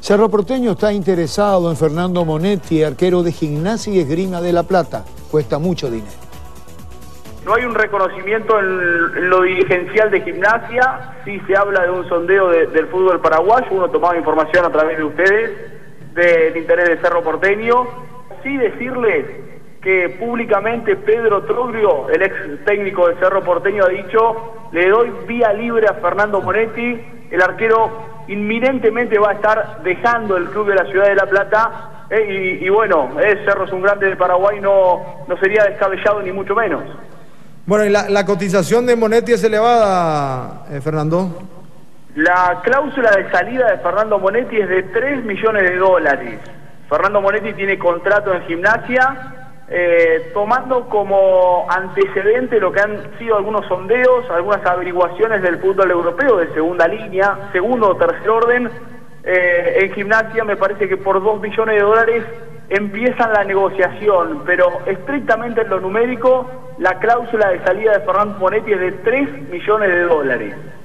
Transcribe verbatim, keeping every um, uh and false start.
Cerro Porteño está interesado en Fernando Monetti, arquero de Gimnasia y Esgrima de La Plata. Cuesta mucho dinero. No hay un reconocimiento en lo dirigencial de Gimnasia, sí se habla de un sondeo de, del fútbol paraguayo, uno tomaba información a través de ustedes, del interés de Cerro Porteño. Sí decirles que públicamente Pedro Troglio, el ex técnico de Cerro Porteño, ha dicho: le doy vía libre a Fernando Monetti, el arquero inminentemente va a estar dejando el club de la ciudad de La Plata, eh, y, y bueno, eh, Cerro es un grande de Paraguay, no, no sería descabellado ni mucho menos. Bueno, ¿y la, la cotización de Monetti es elevada, eh, Fernando? La cláusula de salida de Fernando Monetti es de tres millones de dólares. Fernando Monetti tiene contrato en Gimnasia, eh, tomando como antecedente lo que han sido algunos sondeos, algunas averiguaciones del fútbol europeo de segunda línea, segundo o tercer orden. Eh, en Gimnasia me parece que por dos millones de dólares empiezan la negociación, pero estrictamente en lo numérico, la cláusula de salida de Fernando Monetti es de tres millones de dólares.